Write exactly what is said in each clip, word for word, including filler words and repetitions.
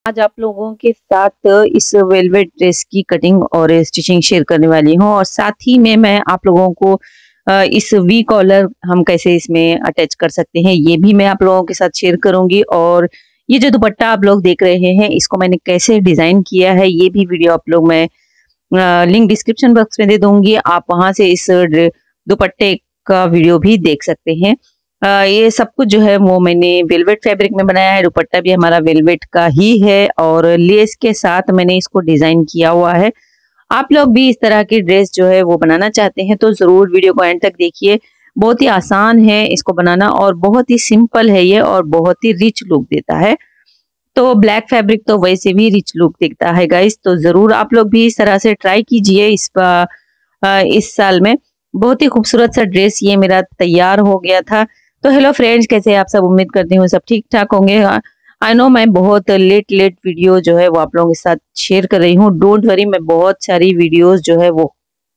आज आप लोगों के साथ इस वेलवेट ड्रेस की कटिंग और स्टिचिंग शेयर करने वाली हूँ और साथ ही में मैं आप लोगों को अ, इस वी कॉलर हम कैसे इसमें अटैच कर सकते हैं ये भी मैं आप लोगों के साथ शेयर करूंगी। और ये जो दुपट्टा आप लोग देख रहे हैं इसको मैंने कैसे डिजाइन किया है ये भी वीडियो आप लोग मैं अ, लिंक डिस्क्रिप्शन बॉक्स में दे दूंगी, आप वहां से इस ड्रे- दुपट्टे का वीडियो भी देख सकते हैं। अ, ये सब कुछ जो है वो मैंने वेलवेट फैब्रिक में बनाया है। दुपट्टा भी हमारा वेलवेट का ही है और लेस के साथ मैंने इसको डिजाइन किया हुआ है। आप लोग भी इस तरह की ड्रेस जो है वो बनाना चाहते हैं तो जरूर वीडियो को एंड तक देखिए। बहुत ही आसान है इसको बनाना और बहुत ही सिंपल है ये और बहुत ही रिच लुक देता है। तो ब्लैक फैब्रिक तो वैसे भी रिच लुक दिखता है गाइस, तो जरूर आप लोग भी इस तरह से ट्राई कीजिए। इस बा- अ, इस साल में बहुत ही खूबसूरत सा ड्रेस ये मेरा तैयार हो गया था। तो हेलो फ्रेंड्स, कैसे आप सब? उम्मीद करती हूँ सब ठीक ठाक होंगे। आई नो मैं बहुत लेट लेट वीडियो जो है वो आप लोगों के साथ शेयर कर रही हूँ। डोंट वरी, मैं बहुत सारी वीडियोस जो है वो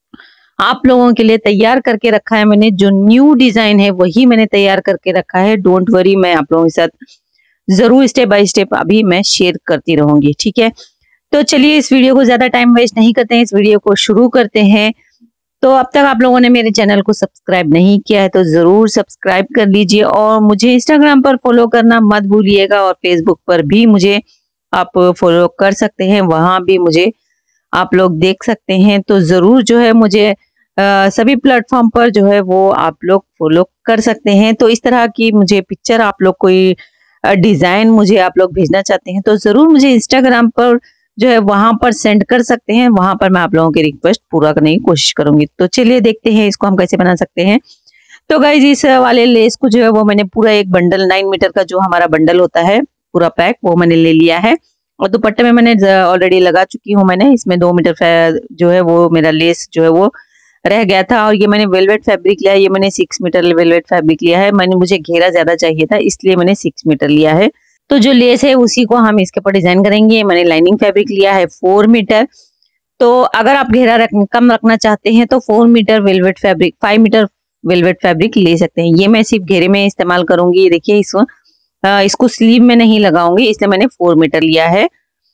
आप लोगों के लिए तैयार करके रखा है। मैंने जो न्यू डिजाइन है वही मैंने तैयार करके रखा है। डोंट वरी, मैं आप लोगों के साथ जरूर स्टेप बाय स्टेप अभी मैं शेयर करती रहूंगी, ठीक है। तो चलिए इस वीडियो को ज्यादा टाइम वेस्ट नहीं करते हैं, इस वीडियो को शुरू करते हैं। तो अब तक आप लोगों ने मेरे चैनल को सब्सक्राइब नहीं किया है तो जरूर सब्सक्राइब कर लीजिए और मुझे इंस्टाग्राम पर फॉलो करना मत भूलिएगा और फेसबुक पर भी मुझे आप फॉलो कर सकते हैं, वहां भी मुझे आप लोग देख सकते हैं। तो जरूर जो है मुझे अ, सभी प्लेटफॉर्म पर जो है वो आप लोग फॉलो कर सकते हैं। तो इस तरह की मुझे पिक्चर आप लोग कोई डिजाइन मुझे आप लोग भेजना चाहते हैं तो जरूर मुझे इंस्टाग्राम पर जो है वहां पर सेंड कर सकते हैं। वहां पर मैं आप लोगों की रिक्वेस्ट पूरा करने की कोशिश करूंगी। तो चलिए देखते हैं इसको हम कैसे बना सकते हैं। तो गाइज इस वाले लेस को जो है वो मैंने पूरा एक बंडल, नाइन मीटर का जो हमारा बंडल होता है पूरा पैक, वो मैंने ले लिया है। और दुपट्टे में मैंने ऑलरेडी लगा चुकी हूँ। मैंने इसमें दो मीटर जो है वो मेरा लेस जो है वो रह गया था। और ये मैंने वेलवेट फैब्रिक लिया है, ये मैंने सिक्स मीटर वेलवेट फैब्रिक लिया है। मैंने मुझे घेरा ज्यादा चाहिए था इसलिए मैंने सिक्स मीटर लिया है। तो जो लेस है उसी को हम इसके ऊपर डिजाइन करेंगे। मैंने लाइनिंग फैब्रिक लिया है फोर मीटर। तो अगर आप घेरा रख, कम रखना चाहते हैं तो four metre velvet fabric, five metre velvet fabric ले सकते हैं। ये मैं सिर्फ घेरे में इस्तेमाल करूंगी। ये देखिए इसको अ, इसको स्लीव में नहीं लगाऊंगी इसलिए मैंने फोर मीटर लिया है।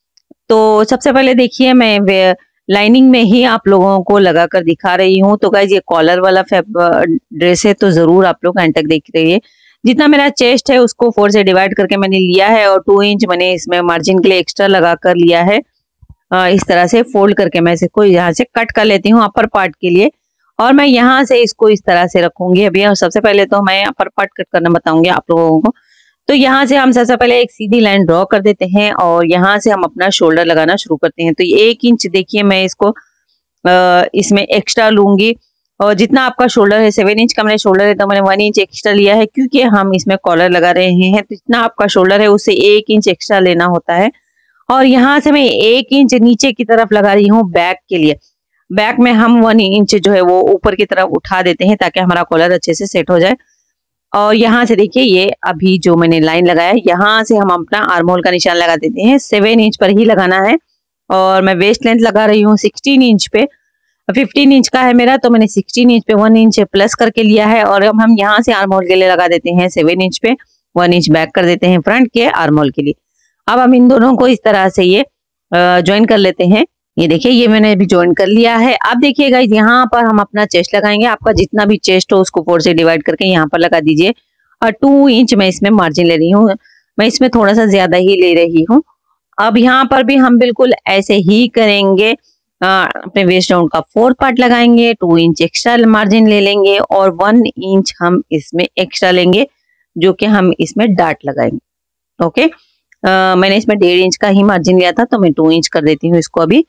तो सबसे पहले देखिए मैं लाइनिंग में ही आप लोगों को लगा कर दिखा रही हूँ। तो गाइज ये कॉलर वाला ड्रेस है तो जरूर आप लोग एंड तक देख रहिए। जितना मेरा चेस्ट है उसको फोर से डिवाइड करके मैंने लिया है और टू इंच मैंने इसमें मार्जिन के लिए एक्स्ट्रा लगा कर लिया है। अ, इस तरह से फोल्ड करके मैं इसको यहाँ से कट कर लेती हूँ अपर पार्ट के लिए। और मैं यहाँ से इसको इस तरह से रखूंगी अभी। और सबसे पहले तो मैं अपर पार्ट कट करना बताऊंगी आप लोगों को। तो यहाँ से हम सबसे पहले एक सीधी लाइन ड्रॉ कर देते हैं और यहाँ से हम अपना शोल्डर लगाना शुरू करते हैं। तो ये एक इंच देखिए मैं इसको अ, इसमें एक्स्ट्रा लूंगी। और जितना आपका शोल्डर है, सेवन इंच का मेरा शोल्डर है तो मैंने वन इंच एक्स्ट्रा लिया है क्योंकि हम इसमें कॉलर लगा रहे हैं। तो जितना आपका शोल्डर है उससे एक इंच एक्स्ट्रा लेना होता है। और यहाँ से मैं एक इंच नीचे की तरफ लगा रही हूँ बैक के लिए। बैक में हम वन इंच जो है वो ऊपर की तरफ उठा देते हैं ताकि हमारा कॉलर अच्छे से सेट हो जाए। और यहाँ से देखिए ये अभी जो मैंने लाइन लगाया है यहाँ से हम अपना आर्म होल का निशान लगा देते हैं। सेवन इंच पर ही लगाना है। और मैं वेस्ट लेंथ लगा रही हूँ सिक्सटीन इंच पे। फिफ्टीन इंच का है मेरा तो मैंने सिक्सटीन इंच पे वन इंच प्लस करके लिया है। और अब हम यहाँ से आर्म होल के लिए लगा देते हैं सेवन इंच पे, वन इंच बैक कर देते हैं फ्रंट के आर्म होल के लिए। अब हम इन दोनों को इस तरह से ये ज्वाइन कर लेते हैं। ये देखिए ये मैंने अभी ज्वाइन कर लिया है। अब देखिएगा यहाँ पर हम अपना चेस्ट लगाएंगे। आपका जितना भी चेस्ट हो उसको फोर से डिवाइड करके यहाँ पर लगा दीजिए। और टू इंच मैं इसमें मार्जिन ले रही हूँ, मैं इसमें थोड़ा सा ज्यादा ही ले रही हूँ। अब यहाँ पर भी हम बिल्कुल ऐसे ही करेंगे। अ, अपने वेस्ट राउंड का फोर पार्ट लगाएंगे, टू इंच एक्स्ट्रा मार्जिन ले लेंगे और वन इंच हम इसमें एक्स्ट्रा लेंगे जो कि हम इसमें डार्ट लगाएंगे। ओके, आ, मैंने इसमें डेढ़ इंच का ही मार्जिन लिया था तो मैं टू इंच कर देती हूँ इसको अभी।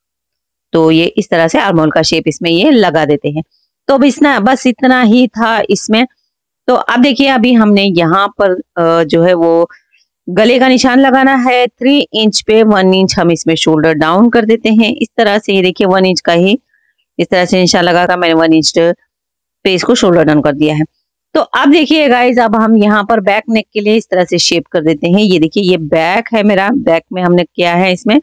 तो ये इस तरह से आर्म होल का शेप इसमें ये लगा देते हैं। तो अब इतना, बस इतना ही था इसमें। तो अब देखिए अभी हमने यहाँ पर आ, जो है वो गले का निशान लगाना है। थ्री इंच पे वन इंच हम इसमें शोल्डर डाउन कर देते हैं इस तरह से। ये देखिए वन इंच का ही इस तरह से निशान लगाकर मैंने वन इंच पे इसको शोल्डर डाउन कर दिया है। तो अब देखिए गाइज अब हम यहाँ पर बैक नेक के लिए इस तरह से शेप कर देते हैं। ये देखिए ये बैक है मेरा, बैक में हमने किया है इसमें।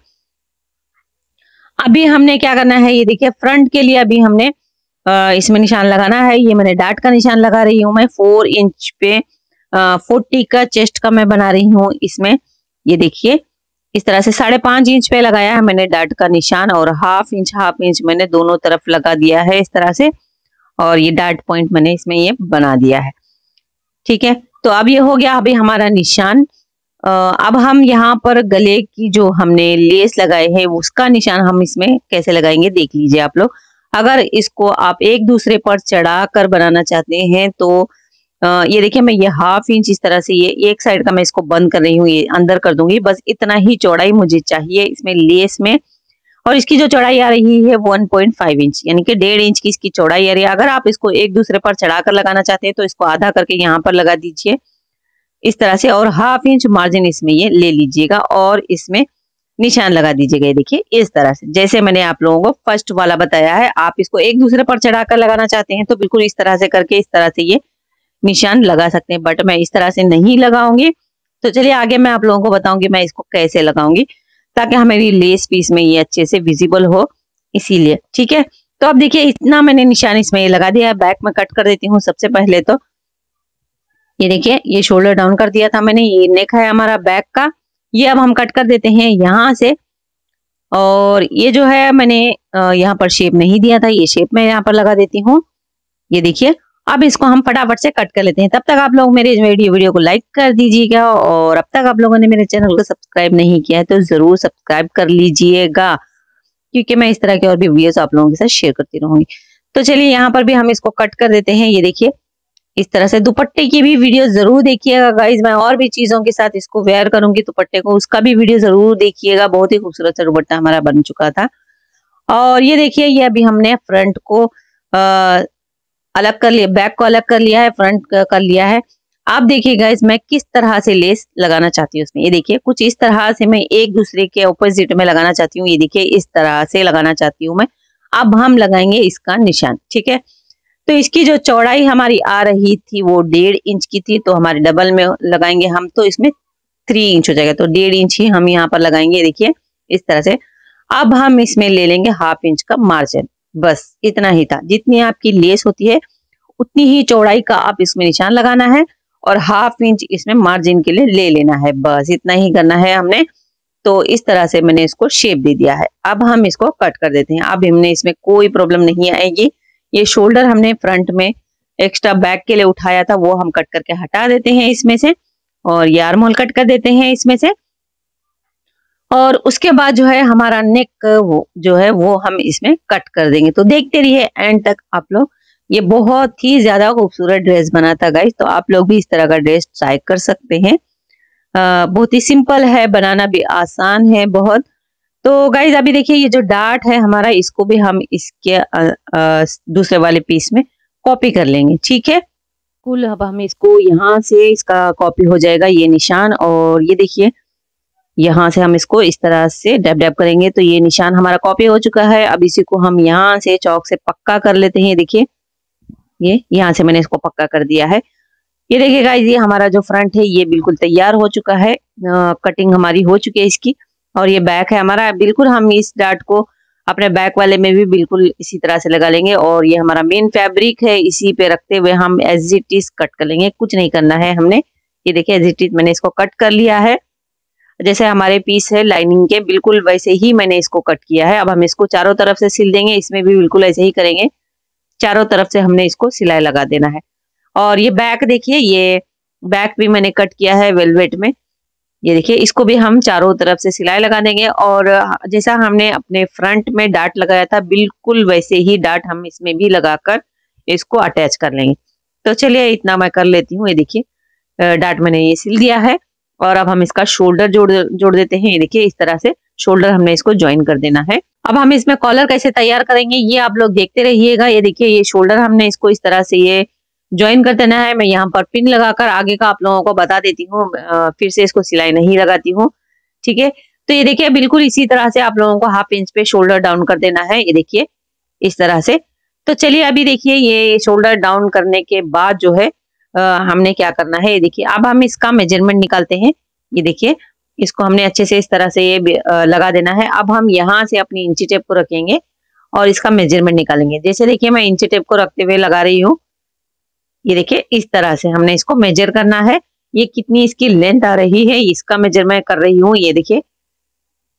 अभी हमने क्या करना है, ये देखिए फ्रंट के लिए अभी हमने आ, इसमें निशान लगाना है। ये मैंने डार्ट का निशान लगा रही हूँ मैं फोर इंच पे। फोर्टी का चेस्ट का मैं बना रही हूँ इसमें। ये देखिए इस तरह से साढ़े पांच इंच पे लगाया है मैंने डार्ट का निशान, और हाफ इंच हाफ इंच मैंने दोनों तरफ लगा दिया है इस तरह से, और ये डार्ट पॉइंट मैंने इसमें ये बना दिया है। ठीक है, तो अब ये हो गया अभी हमारा निशान। अब हम यहाँ पर गले की जो हमने लेस लगाए है उसका निशान हम इसमें कैसे लगाएंगे देख लीजिए आप लोग। अगर इसको आप एक दूसरे पर चढ़ा कर बनाना चाहते हैं तो ये देखिए मैं ये हाफ इंच इस तरह से ये एक साइड का मैं इसको बंद कर रही हूँ, ये अंदर कर दूंगी। बस इतना ही चौड़ाई मुझे चाहिए इसमें लेस में, और इसकी जो चौड़ाई आ रही है वन पॉइंट फाइव इंच, यानी कि डेढ़ इंच की इसकी चौड़ाई आ रही है। अगर आप इसको एक दूसरे पर चढ़ाकर लगाना चाहते हैं तो इसको आधा करके यहाँ पर लगा दीजिए इस तरह से, और हाफ इंच मार्जिन इसमें ये ले लीजिएगा और इसमें निशान लगा दीजिएगा। ये देखिए इस तरह से, जैसे मैंने आप लोगों को फर्स्ट वाला बताया है। आप इसको एक दूसरे पर चढ़ाकर लगाना चाहते हैं तो बिल्कुल इस तरह से करके इस तरह से ये निशान लगा सकते हैं, बट मैं इस तरह से नहीं लगाऊंगी। तो चलिए आगे मैं आप लोगों को बताऊंगी मैं इसको कैसे लगाऊंगी ताकि हमारी लेस पीस में ये अच्छे से विजिबल हो, इसीलिए। ठीक है, तो अब देखिए इतना मैंने निशान इसमें ये लगा दिया है। बैक में कट कर देती हूँ सबसे पहले। तो ये देखिए ये शोल्डर डाउन कर दिया था मैंने, ये नेक है हमारा बैक का, ये अब हम कट कर देते हैं यहाँ से। और ये जो है मैंने यहाँ पर शेप नहीं दिया था, ये शेप मैं यहाँ पर लगा देती हूँ। ये देखिए अब इसको हम फटाफट से कट कर लेते हैं। तब तक आप लोग मेरे वीडियो वीडियो को लाइक कर दीजिएगा, और अब तक आप लोगों ने मेरे चैनल को सब्सक्राइब नहीं किया है तो जरूर सब्सक्राइब कर लीजिएगा, क्योंकि मैं इस तरह के और भी वीडियोस आप लोगों के साथ शेयर करती रहूंगी। तो चलिए यहाँ पर भी हम इसको कट कर देते हैं। ये देखिए इस तरह से दुपट्टे की भी वीडियो जरूर देखिएगा गाइज, मैं और भी चीजों के साथ इसको वेयर करूंगी दुपट्टे को, उसका भी वीडियो जरूर देखिएगा। बहुत ही खूबसूरत सा दुपट्टा हमारा बन चुका था। और ये देखिए ये अभी हमने फ्रंट को आ, अलग कर लिया, बैक को अलग कर लिया है, फ्रंट कर लिया है। आप देखिए गाइज मैं किस तरह से लेस लगाना चाहती हूँ उसमें। ये देखिए कुछ इस तरह से मैं एक दूसरे के ऑपोजिट में लगाना चाहती हूँ। ये देखिए इस तरह से लगाना चाहती हूँ मैं। अब हम लगाएंगे इसका निशान। ठीक है, तो इसकी जो चौड़ाई हमारी आ रही थी वो डेढ़ इंच की थी, तो हमारे डबल में लगाएंगे हम तो इसमें थ्री इंच हो जाएगा, तो डेढ़ इंच ही हम यहाँ पर लगाएंगे। देखिए इस तरह से। अब हम इसमें ले लेंगे हाफ इंच का मार्जिन, बस इतना ही था। जितनी आपकी लेस होती है उतनी ही चौड़ाई का आप इसमें निशान लगाना है, और हाफ इंच इसमें मार्जिन के लिए ले लेना है, बस इतना ही करना है हमने। तो इस तरह से मैंने इसको शेप दे दिया है। अब हम इसको कट कर देते हैं। अब हमने इसमें कोई प्रॉब्लम नहीं आएगी। ये शोल्डर हमने फ्रंट में एक्स्ट्रा बैक के लिए उठाया था वो हम कट करके हटा देते हैं इसमें से, और ये आर्म होल कट कर देते हैं इसमें से। और उसके बाद जो है हमारा नेक वो जो है वो हम इसमें कट कर देंगे। तो देखते रहिए एंड तक आप लोग। ये बहुत ही ज्यादा खूबसूरत ड्रेस बना था गाइस, तो आप लोग भी इस तरह का ड्रेस ट्राई कर सकते हैं। आ, बहुत ही सिंपल है, बनाना भी आसान है बहुत। तो गाइज अभी देखिए ये जो डार्ट है हमारा, इसको भी हम इसके आ, आ, दूसरे वाले पीस में कॉपी कर लेंगे। ठीक है, कुल अब हम इसको यहाँ से इसका कॉपी हो जाएगा ये निशान। और ये देखिए यहाँ से हम इसको इस तरह से डैब डैब करेंगे तो ये निशान हमारा कॉपी हो चुका है। अब इसी को हम यहाँ से चौक से पक्का कर लेते हैं। देखिए ये यहाँ से मैंने इसको पक्का कर दिया है। ये देखिए गाइज ये हमारा जो फ्रंट है ये बिल्कुल तैयार हो चुका है, आ, कटिंग हमारी हो चुकी है इसकी। और ये बैक है हमारा, बिल्कुल हम इस डार्ट को अपने बैक वाले में भी बिल्कुल इसी तरह से लगा लेंगे। और ये हमारा मेन फैब्रिक है, इसी पे रखते हुए हम एज इट इज कट कर लेंगे, कुछ नहीं करना है हमने। ये देखिए एज इट इज मैंने इसको कट कर लिया है, जैसे हमारे पीस है लाइनिंग के बिल्कुल वैसे ही मैंने इसको कट किया है। अब हम इसको चारों तरफ से सिल देंगे, इसमें भी बिल्कुल ऐसे ही करेंगे, चारों तरफ से हमने इसको सिलाई लगा देना है। और ये बैक देखिए, ये बैक भी मैंने कट किया है वेलवेट में। ये देखिए इसको भी हम चारों तरफ से सिलाई लगा देंगे, और जैसा हमने अपने फ्रंट में डार्ट लगाया था बिल्कुल वैसे ही डार्ट हम इसमें भी लगाकर इसको अटैच कर लेंगे। तो चलिए इतना मैं कर लेती हूँ। ये देखिए डार्ट मैंने ये सिल दिया है, और अब हम इसका शोल्डर जोड़ जोड़ देते हैं। ये देखिए इस तरह से शोल्डर हमने इसको ज्वाइन कर देना है। अब हम इसमें कॉलर कैसे तैयार करेंगे ये आप लोग देखते रहिएगा। ये देखिए ये शोल्डर हमने इसको इस तरह से ये ज्वाइन कर देना है। मैं यहाँ पर पिन लगाकर आगे का आप लोगों को बता देती हूँ, फिर से इसको सिलाई नहीं लगाती हूँ। ठीक है, तो ये देखिए बिल्कुल इसी तरह से आप लोगों को हाफ इंच पे शोल्डर डाउन कर देना है। ये देखिए इस तरह से। तो चलिए अभी देखिए ये शोल्डर डाउन करने के बाद जो है आ, हमने क्या करना है। ये देखिए अब हम इसका मेजरमेंट निकालते हैं। ये देखिए इसको हमने अच्छे से इस तरह से ये लगा देना है। अब हम यहाँ से अपनी इंची टेप को रखेंगे और इसका मेजरमेंट निकालेंगे। जैसे देखिए मैं इंची टेप को रखते हुए लगा रही हूँ। ये देखिए इस तरह से हमने इसको मेजर करना है। ये कितनी इसकी लेंथ आ रही है इसका मेजर मैं कर रही हूँ। ये देखिए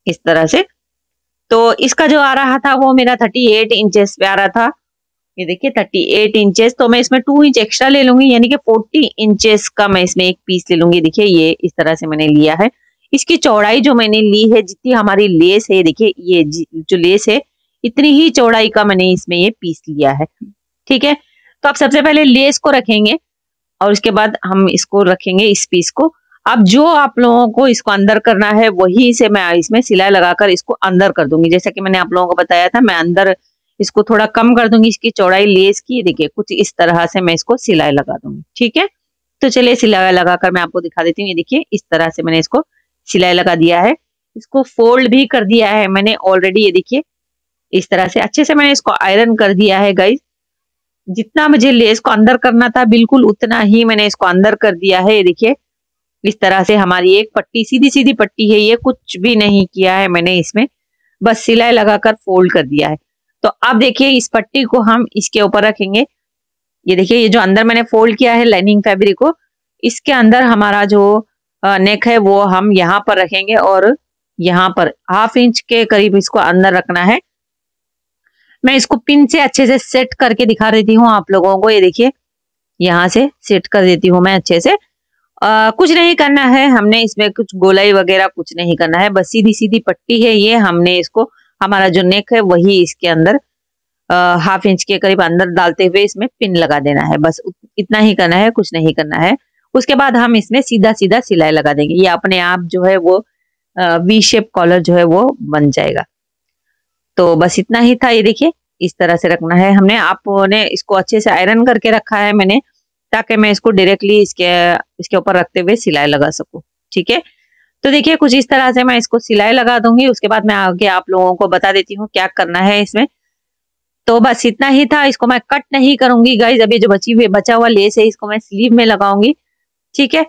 इस तरह से। तो इसका जो आ रहा था वो मेरा थर्टी एट इंचेस पे आ रहा था। ये देखिए थर्टी एट इंचेस, तो मैं इसमें टू इंच एक्स्ट्रा ले लूंगी, यानी कि फोर्टी इंचेस का मैं इसमें एक पीस ले लूंगी। देखिए ये इस तरह से मैंने लिया है। इसकी चौड़ाई जो मैंने ली है, जितनी हमारी लेस है, देखिए ये जो लेस है इतनी ही चौड़ाई का मैंने इसमें ये पीस लिया है। ठीक है, तो अब सबसे पहले लेस को रखेंगे और उसके बाद हम इसको रखेंगे इस पीस को। अब जो आप लोगों को इसको अंदर करना है वही से मैं इसमें सिलाई लगाकर इसको अंदर कर दूंगी। जैसा कि मैंने आप लोगों को बताया था, मैं अंदर इसको थोड़ा कम कर दूंगी, इसकी चौड़ाई लेस की। देखिए कुछ इस तरह से मैं इसको सिलाई लगा दूंगी। ठीक है, तो चलिए सिलाई लगाकर मैं आपको दिखा देती हूँ। ये देखिए इस तरह से मैंने इसको सिलाई लगा दिया है। इसको फोल्ड भी कर दिया है मैंने ऑलरेडी। ये देखिए इस तरह से अच्छे से मैंने इसको आयरन कर दिया है गाइज। जितना मुझे लेस को अंदर करना था बिल्कुल उतना ही मैंने इसको अंदर कर दिया है। ये देखिए इस तरह से हमारी एक पट्टी सीधी सीधी पट्टी है, ये कुछ भी नहीं किया है मैंने इसमें, बस सिलाई लगाकर फोल्ड कर दिया है। तो अब देखिए इस पट्टी को हम इसके ऊपर रखेंगे। ये देखिए ये जो अंदर मैंने फोल्ड किया है लाइनिंग फैब्रिक को, इसके अंदर हमारा जो नेक है वो हम यहाँ पर रखेंगे और यहाँ पर हाफ इंच के करीब इसको अंदर रखना है। मैं इसको पिन से अच्छे से सेट करके दिखा देती हूँ आप लोगों को। ये देखिए यहाँ से सेट कर देती हूँ मैं अच्छे से। आ, कुछ नहीं करना है हमने इसमें, कुछ गोलाई वगैरह कुछ नहीं करना है, बस सीधी सीधी पट्टी है ये। हमने इसको हमारा जो नेक है वही इसके अंदर आ, हाफ इंच के करीब अंदर डालते हुए इसमें पिन लगा देना है, बस इतना ही करना है, कुछ नहीं करना है। उसके बाद हम इसमें सीधा सीधा सिलाई लगा देंगे। ये अपने आप जो है वो वी शेप कॉलर जो है वो बन जाएगा। तो बस इतना ही था। ये देखिए इस तरह से रखना है हमने। आपने इसको अच्छे से आयरन करके रखा है मैंने, ताकि मैं इसको डायरेक्टली इसके इसके ऊपर रखते हुए सिलाई लगा सकूं। ठीक है, तो देखिए कुछ इस तरह से मैं इसको सिलाई लगा दूंगी। उसके बाद मैं आगे आप लोगों को बता देती हूँ क्या करना है इसमें। तो बस इतना ही था। इसको मैं कट नहीं करूंगी गाइज। अभी जो बची हुई बचा हुआ लेस है इसको मैं स्लीव में लगाऊंगी। ठीक है,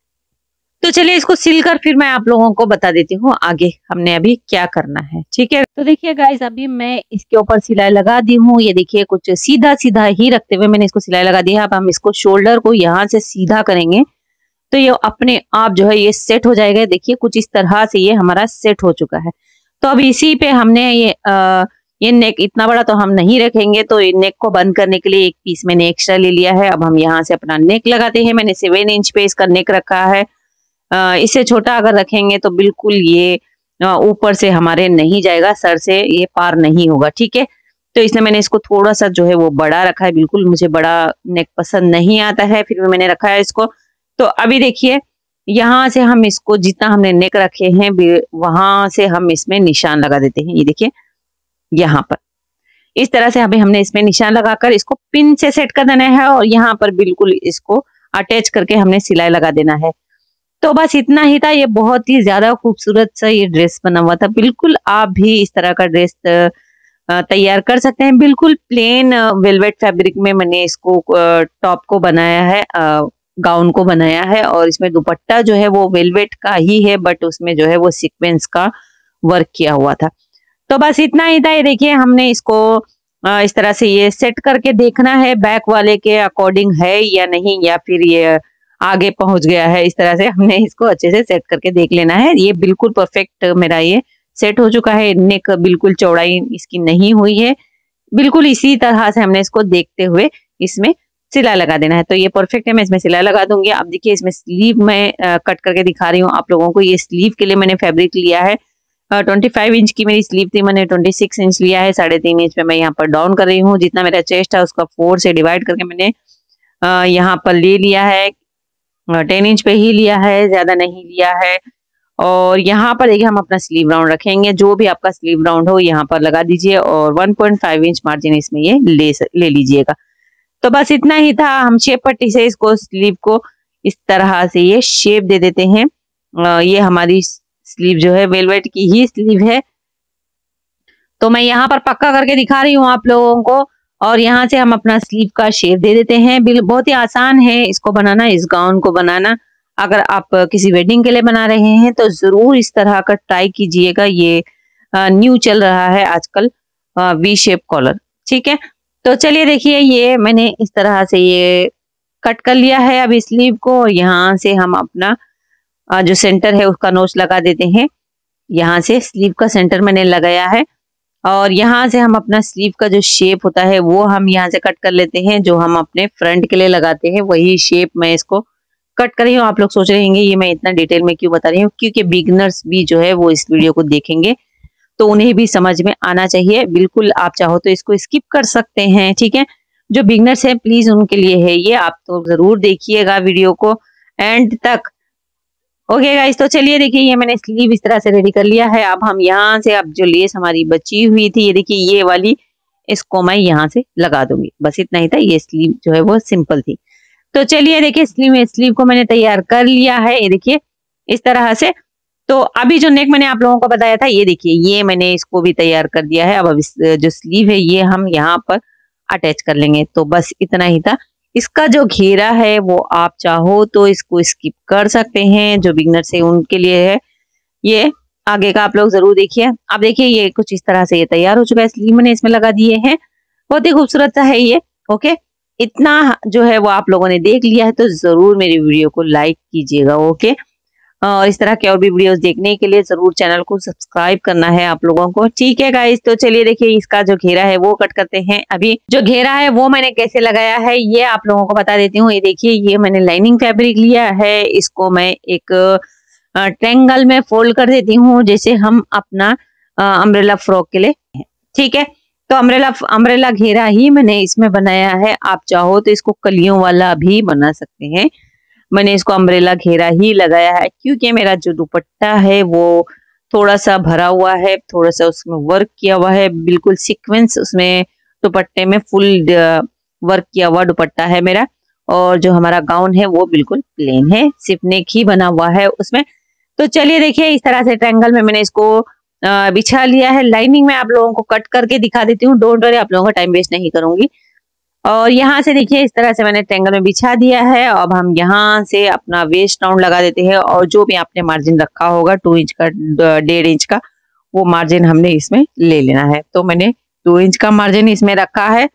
तो चलिए इसको सिलकर फिर मैं आप लोगों को बता देती हूँ आगे हमने अभी क्या करना है। ठीक है, तो देखिए गाइज अभी मैं इसके ऊपर सिलाई लगा दी हूँ। ये देखिए कुछ सीधा सीधा ही रखते हुए मैंने इसको सिलाई लगा दी है। अब हम इसको शोल्डर को यहाँ से सीधा करेंगे तो ये अपने आप जो है ये सेट हो जाएगा। देखिए कुछ इस तरह से ये हमारा सेट हो चुका है। तो अब इसी पे हमने ये आ, ये नेक इतना बड़ा तो हम नहीं रखेंगे, तो ये नेक को बंद करने के लिए एक पीस मैंने एक्स्ट्रा ले लिया है। अब हम यहाँ से अपना नेक लगाते हैं। मैंने सेवन इंच पे इसका नेक रखा है। आ, इससे छोटा अगर रखेंगे तो बिल्कुल ये ऊपर से हमारे नहीं जाएगा, सर से ये पार नहीं होगा। ठीक है, तो इसलिए मैंने इसको थोड़ा सा जो है वो बड़ा रखा है। बिल्कुल मुझे बड़ा नेक पसंद नहीं आता है, फिर भी मैंने रखा है इसको। तो अभी देखिए यहाँ से हम इसको जितना हमने नेक रखे हैं वहां से हम इसमें निशान लगा देते हैं। ये देखिए यहाँ पर इस तरह से अभी हमने इसमें निशान लगाकर इसको पिन से सेट कर देना है और यहाँ पर बिल्कुल इसको अटैच करके हमने सिलाई लगा देना है। तो बस इतना ही था। ये बहुत ही ज्यादा खूबसूरत सा ये ड्रेस बना हुआ था। बिल्कुल आप भी इस तरह का ड्रेस तैयार कर सकते हैं। बिल्कुल प्लेन वेलवेट फैब्रिक में मैंने इसको टॉप को बनाया है, गाउन को बनाया है, और इसमें दुपट्टा जो है वो वेलवेट का ही है, बट उसमें जो है वो सीक्वेंस का वर्क किया हुआ था। तो बस इतना ही था। ये देखिए हमने इसको इस तरह से ये सेट करके देखना है बैक वाले के अकॉर्डिंग है या नहीं, या फिर ये आगे पहुंच गया है। इस तरह से हमने इसको अच्छे से सेट करके देख लेना है। ये बिल्कुल परफेक्ट मेरा ये सेट हो चुका है। नेक बिल्कुल चौड़ाई इसकी नहीं हुई है। बिल्कुल इसी तरह से हमने इसको देखते हुए इसमें सिलाई लगा देना है। तो ये परफेक्ट है, मैं इसमें सिलाई लगा दूंगी। अब देखिए इसमें स्लीव में कट करके दिखा रही हूँ आप लोगों को। ये स्लीव के लिए मैंने फैब्रिक लिया है ट्वेंटी फाइव इंच की मेरी स्लीव थी, मैंने ट्वेंटी सिक्स इंच लिया है। साढ़े तीन इंच पे मैं यहाँ पर डाउन कर रही हूँ। जितना मेरा चेस्ट है उसका फोर से डिवाइड करके मैंने यहाँ पर ले लिया है। टेन इंच पे ही लिया है, ज्यादा नहीं लिया है। और यहाँ पर देखिए हम अपना स्लीव राउंड रखेंगे। जो भी आपका स्लीव राउंड हो यहाँ पर लगा दीजिए और one point five inch margin इसमें ये ले ले लीजिएगा। तो बस इतना ही था। हम शेप पट्टी से इसको स्लीव को इस तरह से ये शेप दे देते हैं। ये हमारी स्लीव जो है वेलवेट की ही स्लीव है। तो मैं यहाँ पर पक्का करके दिखा रही हूँ आप लोगों को, और यहाँ से हम अपना स्लीव का शेप दे देते हैं। बहुत ही आसान है इसको बनाना, इस गाउन को बनाना। अगर आप किसी वेडिंग के लिए बना रहे हैं तो जरूर इस तरह का ट्राई कीजिएगा। ये न्यू चल रहा है आजकल वी शेप कॉलर। ठीक है, तो चलिए देखिए ये मैंने इस तरह से ये कट कर लिया है अब स्लीव को। यहाँ से हम अपना जो सेंटर है उसका नोच लगा देते हैं। यहाँ से स्लीव का सेंटर मैंने लगाया है और यहाँ से हम अपना स्लीव का जो शेप होता है वो हम यहाँ से कट कर लेते हैं, जो हम अपने फ्रंट के लिए लगाते हैं वही शेप मैं इसको कट कर रही हूँ। आप लोग सोच रहे होंगे ये मैं इतना डिटेल में क्यों बता रही हूँ, क्योंकि बिगनर्स भी जो है वो इस वीडियो को देखेंगे तो उन्हें भी समझ में आना चाहिए। बिल्कुल आप चाहो तो इसको स्किप कर सकते हैं, ठीक है। जो बिगनर्स है प्लीज उनके लिए है ये, आप तो जरूर देखिएगा वीडियो को एंड तक। ओके गाइस, तो चलिए देखिए ये मैंने स्लीव इस तरह से रेडी कर लिया है। अब हम यहाँ से अब जो लेस हमारी बची हुई थी, ये देखिए ये वाली, इसको मैं यहाँ से लगा दूंगी। बस इतना ही था, ये स्लीव जो है वो सिंपल थी। तो चलिए देखिए स्लीव स्लीव को मैंने तैयार कर लिया है, ये देखिए इस तरह से। तो अभी जो नेक मैंने आप लोगों को बताया था, ये देखिए ये मैंने इसको भी तैयार कर दिया है। अब अब इस जो स्लीव है ये हम यहाँ पर अटैच कर लेंगे। तो बस इतना ही था। इसका जो घेरा है वो आप चाहो तो इसको स्किप कर सकते हैं, जो बिगनर्स है उनके लिए है ये। आगे का आप लोग जरूर देखिए। अब देखिए ये कुछ इस तरह से ये तैयार हो चुका है, स्लीव मैंने इसमें लगा दिए हैं। बहुत ही खूबसूरत सा है ये। ओके, इतना जो है वो आप लोगों ने देख लिया है तो जरूर मेरी वीडियो को लाइक कीजिएगा। ओके, और इस तरह के और भी वीडियोस देखने के लिए जरूर चैनल को सब्सक्राइब करना है आप लोगों को, ठीक है गाइस। तो चलिए देखिए इसका जो घेरा है वो कट करते हैं। अभी जो घेरा है वो मैंने कैसे लगाया है ये आप लोगों को बता देती हूँ। ये देखिए ये मैंने लाइनिंग फैब्रिक लिया है, इसको मैं एक ट्रायंगल में फोल्ड कर देती हूँ, जैसे हम अपना अम्ब्रेला फ्रॉक के लिए, ठीक है। तो अम्ब्रेला अम्ब्रेला घेरा ही मैंने इसमें बनाया है। आप चाहो तो इसको कलियों वाला भी बना सकते हैं। मैंने इसको अम्ब्रेला घेरा ही लगाया है क्योंकि मेरा जो दुपट्टा है वो थोड़ा सा भरा हुआ है, थोड़ा सा उसमें वर्क किया हुआ है, बिल्कुल सीक्वेंस उसमें दुपट्टे में फुल वर्क किया हुआ दुपट्टा है मेरा। और जो हमारा गाउन है वो बिल्कुल प्लेन है, सिर्फ नेक ही बना हुआ है उसमें। तो चलिए देखिए इस तरह से ट्रायंगल में मैंने इसको बिछा लिया है। लाइनिंग में आप लोगों को कट करके दिखा देती हूँ, डोंट वरी, आप लोगों का टाइम वेस्ट नहीं करूंगी। और यहाँ से देखिए इस तरह से मैंने ट्रायंगल में बिछा दिया है। अब हम यहाँ से अपना वेस्ट राउंड लगा देते हैं और जो भी आपने मार्जिन रखा होगा टू इंच का, डेढ़ इंच का, वो मार्जिन हमने इसमें ले लेना है। तो मैंने दो इंच का मार्जिन इसमें रखा है,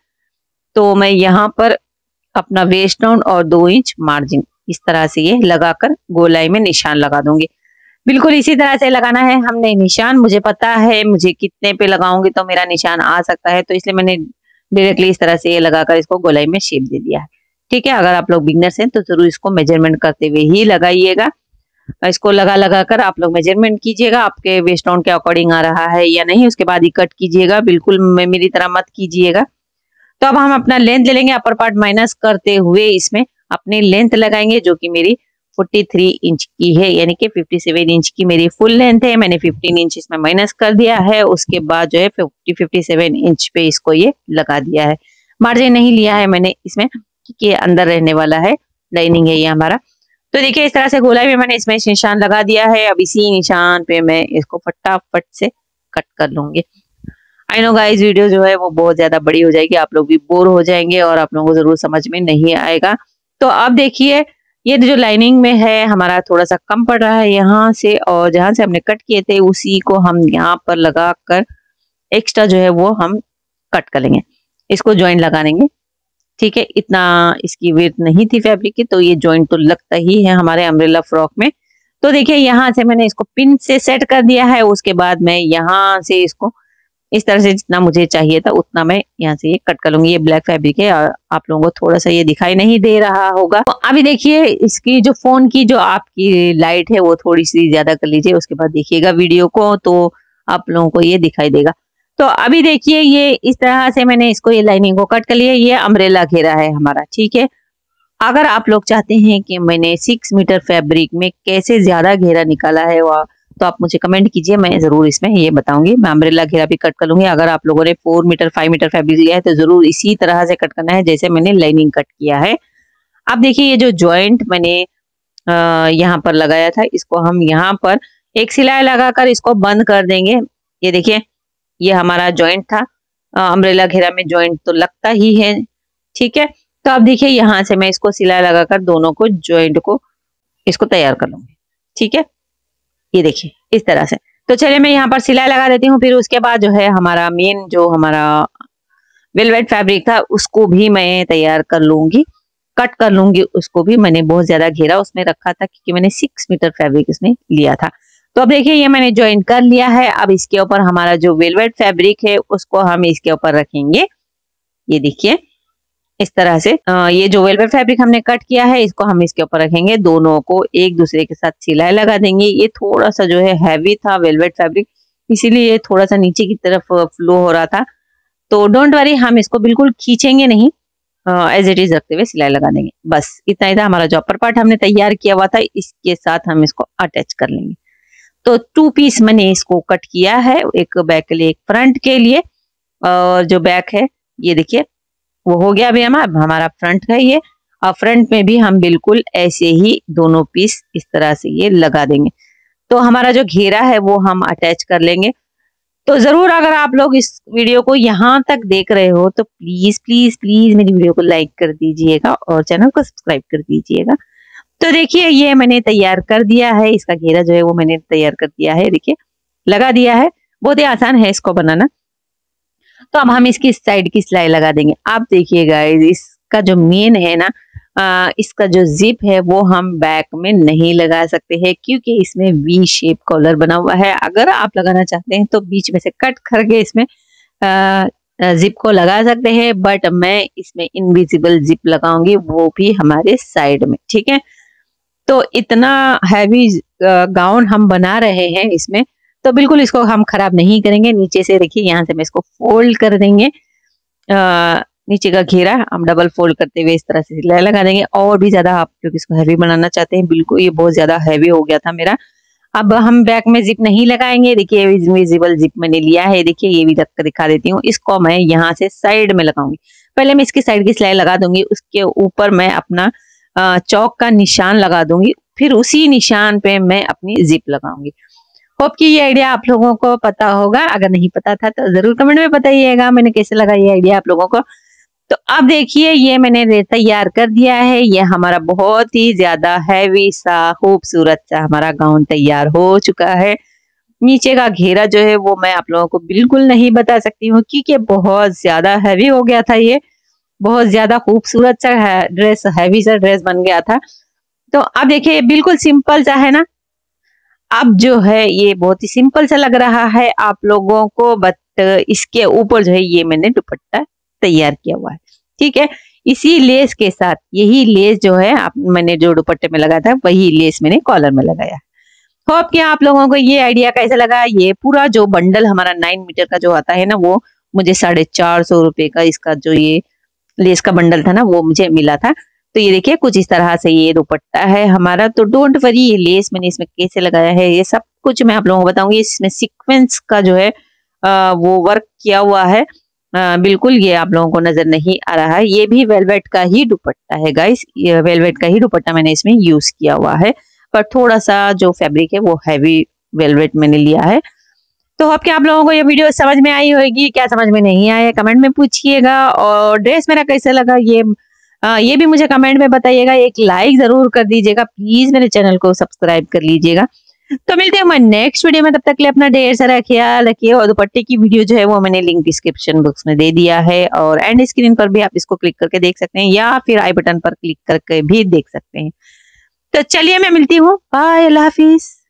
तो मैं यहाँ पर अपना वेस्ट राउंड और दो इंच मार्जिन इस तरह से ये लगाकर गोलाई में निशान लगा दूंगी। बिल्कुल इसी तरह से लगाना है हमने निशान। मुझे पता है मुझे कितने पे लगाऊंगी तो मेरा निशान आ सकता है, तो इसलिए मैंने डायरेक्टली इस तरह से ये लगाकर इसको गोलाई में शेप दे दिया है, ठीक है। अगर आप लोग बिगनर्स हैं तो जरूर इसको मेजरमेंट करते हुए ही लगाइएगा। इसको लगा लगा कर आप लोग मेजरमेंट कीजिएगा, आपके वेस्ट राउंड के अकॉर्डिंग आ रहा है या नहीं, उसके बाद ही कट कीजिएगा। बिल्कुल मेरी तरह मत कीजिएगा। तो अब हम अपना लेंथ ले लेंगे, अपर पार्ट माइनस करते हुए इसमें अपनी लेंथ लगाएंगे, जो कि मेरी तैंतालीस इंच की है, यानी कि सत्तावन इंच की मेरी फुल लेंथ है। मैंने पंद्रह इंच इसमें माइनस कर दिया है, उसके बाद जो है पचास सत्तावन इंच पे इसको ये लगा दिया है। मार्जिन नहीं लिया है मैंने इसमें क्योंकि ये अंदर रहने वाला है, लाइनिंग है ये हमारा। तो देखिए इस तरह से गोलाई में मैंने इसमें निशान लगा दिया है। अब इसी निशान पे मैं इसको फटाफट से कट कर लूंगी। आई नो गाइस वीडियो जो है वो बहुत ज्यादा बड़ी हो जाएगी, आप लोग भी बोर हो जाएंगे और आप लोगों को जरूर समझ में नहीं आएगा। तो अब देखिए ये जो लाइनिंग में है हमारा थोड़ा सा कम पड़ रहा है यहाँ से, और जहां से हमने कट किए थे उसी को हम यहाँ पर लगा कर एक्स्ट्रा जो है वो हम कट कर लेंगे, इसको ज्वाइंट लगा लेंगे, ठीक है। इतना इसकी विड्थ नहीं थी फैब्रिक की, तो ये ज्वाइंट तो लगता ही है हमारे अम्ब्रेला फ्रॉक में। तो देखिए यहाँ से मैंने इसको पिन से सेट कर दिया है। उसके बाद मैं यहाँ से इसको इस तरह से जितना मुझे चाहिए था उतना मैं यहाँ से ये कट कर लूंगी। ये ब्लैक फैब्रिक है, आप लोगों को थोड़ा सा ये दिखाई नहीं दे रहा होगा। तो अभी देखिए इसकी जो फोन की जो आपकी लाइट है वो थोड़ी सी ज्यादा कर लीजिए, उसके बाद देखिएगा वीडियो को तो आप लोगों को ये दिखाई देगा। तो अभी देखिए ये इस तरह से मैंने इसको ये लाइनिंग को कट कर लिया। ये अम्ब्रेला घेरा है हमारा, ठीक है। अगर आप लोग चाहते हैं कि मैंने सिक्स मीटर फैब्रिक में कैसे ज्यादा घेरा निकाला है वह, तो आप मुझे कमेंट कीजिए, मैं जरूर इसमें ये बताऊंगी। मैं अम्ब्रेला घेरा भी कट कर लूंगी। अगर आप लोगों ने four metre five metre fabric लिया है तो जरूर इसी तरह से कट करना है जैसे मैंने लाइनिंग कट किया है। अब देखिए ये जो जॉइंट मैंने यहाँ पर लगाया था, इसको हम यहाँ पर एक सिलाई लगाकर इसको बंद कर देंगे। ये देखिए ये हमारा जॉइंट था, अम्ब्रेला घेरा में जॉइंट तो लगता ही है, ठीक है। तो अब देखिए यहाँ से मैं इसको सिलाई लगाकर दोनों को जॉइंट को इसको तैयार कर लूंगी, ठीक है। ये देखिए इस तरह से। तो चलिए मैं यहाँ पर सिलाई लगा देती हूँ। फिर उसके बाद जो है हमारा मेन जो हमारा वेलवेट फैब्रिक था उसको भी मैं तैयार कर लूंगी, कट कर लूंगी उसको भी। मैंने बहुत ज्यादा घेरा उसमें रखा था क्योंकि मैंने सिक्स मीटर फैब्रिक इसमें लिया था। तो अब देखिए ये मैंने ज्वाइन कर लिया है। अब इसके ऊपर हमारा जो वेलवेट फैब्रिक है उसको हम इसके ऊपर रखेंगे। ये देखिए इस तरह से आ, ये जो वेलवेट फैब्रिक हमने कट किया है इसको हम इसके ऊपर रखेंगे। दोनों को एक दूसरे के साथ सिलाई लगा देंगे। ये थोड़ा सा जो है हैवी था वेलवेट फैब्रिक, इसीलिए ये थोड़ा सा नीचे की तरफ फ्लो हो रहा था। तो डोंट वरी, हम इसको बिल्कुल खींचेंगे नहीं, एज इट इज रखते हुए सिलाई लगा देंगे। बस इतना ही था हमारा जो अपर पार्ट हमने तैयार किया हुआ था, इसके साथ हम इसको अटैच कर लेंगे। तो टू पीस मैंने इसको कट किया है, एक बैक के लिए एक फ्रंट के लिए। और जो बैक है ये देखिए वो हो गया अभी हमारा हमारा फ्रंट है ये। और फ्रंट में भी हम बिल्कुल ऐसे ही दोनों पीस इस तरह से ये लगा देंगे। तो हमारा जो घेरा है वो हम अटैच कर लेंगे। तो जरूर अगर आप लोग इस वीडियो को यहाँ तक देख रहे हो तो प्लीज प्लीज प्लीज मेरी वीडियो को लाइक कर दीजिएगा और चैनल को सब्सक्राइब कर दीजिएगा। तो देखिए ये मैंने तैयार कर दिया है, इसका घेरा जो है वो मैंने तैयार कर दिया है, देखिए लगा दिया है। बहुत ही आसान है इसको बनाना। तो अब हम इसकी साइड की सिलाई लगा देंगे। आप देखिएगा इसका जो मेन है ना, आ, इसका जो जिप है वो हम बैक में नहीं लगा सकते हैं क्योंकि इसमें वी शेप कॉलर बना हुआ है। अगर आप लगाना चाहते हैं तो बीच में से कट करके इसमें आ, जिप को लगा सकते हैं, बट मैं इसमें इनविजिबल जिप लगाऊंगी, वो भी हमारे साइड में। ठीक है, तो इतना हैवी गाउन हम बना रहे हैं इसमें, तो बिल्कुल इसको हम खराब नहीं करेंगे। नीचे से देखिए यहाँ से मैं इसको फोल्ड कर देंगे। आ, नीचे का घेरा हम डबल फोल्ड करते हुए इस तरह से सिलाई लगा देंगे। और भी ज्यादा आप लोग इसको हैवी बनाना चाहते हैं, बिल्कुल ये बहुत ज्यादा हैवी हो गया था मेरा। अब हम बैक में जिप नहीं लगाएंगे। देखिए विजिबल जिप मैंने लिया है, देखिए ये भी रख कर दिखा देती हूँ। इसको मैं यहाँ से साइड में लगाऊंगी। पहले मैं इसकी साइड की सिलाई लगा दूंगी, उसके ऊपर मैं अपना चौक का निशान लगा दूंगी, फिर उसी निशान पे मैं अपनी जिप लगाऊंगी। होप कि ये आइडिया आप लोगों को पता होगा। अगर नहीं पता था तो जरूर कमेंट में बताइएगा मैंने कैसे लगा ये आइडिया आप लोगों को। तो अब देखिए ये मैंने तैयार कर दिया है। ये हमारा बहुत ही ज्यादा हैवी सा खूबसूरत सा हमारा गाउन तैयार हो चुका है। नीचे का घेरा जो है वो मैं आप लोगों को बिल्कुल नहीं बता सकती हूँ क्योंकि बहुत ज्यादा हैवी हो गया था। ये बहुत ज्यादा खूबसूरत सा है ड्रेस, हैवी सा ड्रेस बन गया था। तो अब देखिए बिल्कुल सिंपल सा है ना। अब जो है ये बहुत ही सिंपल सा लग रहा है आप लोगों को, बट इसके ऊपर जो है ये मैंने दुपट्टा तैयार किया हुआ है। ठीक है, इसी लेस के साथ, यही लेस जो है आप मैंने जो दुपट्टे में लगाया था वही लेस मैंने कॉलर में लगाया। होप कि आप लोगों को ये आइडिया कैसा लगा। ये पूरा जो बंडल हमारा नाइन मीटर का जो आता है ना, वो मुझे साढ़े चार सौ रुपए का इसका जो ये लेस का बंडल था ना वो मुझे मिला था। तो ये देखिए कुछ इस तरह से ये दुपट्टा है हमारा। तो डोंट वरी, ये लेस मैंने इसमें कैसे लगाया है ये सब कुछ मैं आप लोगों को बताऊंगी। इसमें सीक्वेंस का जो है आ, वो वर्क किया हुआ है। आ, बिल्कुल ये आप लोगों को नजर नहीं आ रहा है। ये भी वेलवेट का ही दुपट्टा है गाइस, ये वेलवेट का ही दुपट्टा मैंने इसमें यूज किया हुआ है, पर थोड़ा सा जो फैब्रिक है वो हैवी वेलवेट मैंने लिया है। तो अब क्या आप लोगों को ये वीडियो समझ में आई होगी, क्या समझ में नहीं आया कमेंट में पूछिएगा। और ड्रेस मेरा कैसा लगा ये आ, ये भी मुझे कमेंट में बताइएगा। एक लाइक जरूर कर दीजिएगा, प्लीज मेरे चैनल को सब्सक्राइब कर लीजिएगा। तो मिलते हैं हमारे नेक्स्ट वीडियो में, तब तक के लिए अपना ढेर सारा ख्याल रखिए। और दुपट्टे की वीडियो जो है वो मैंने लिंक डिस्क्रिप्शन बॉक्स में दे दिया है, और एंड स्क्रीन पर भी आप इसको क्लिक करके देख सकते हैं, या फिर आई बटन पर क्लिक करके भी देख सकते हैं। तो चलिए मैं मिलती हूँ, बाय, अल्लाह हाफिज।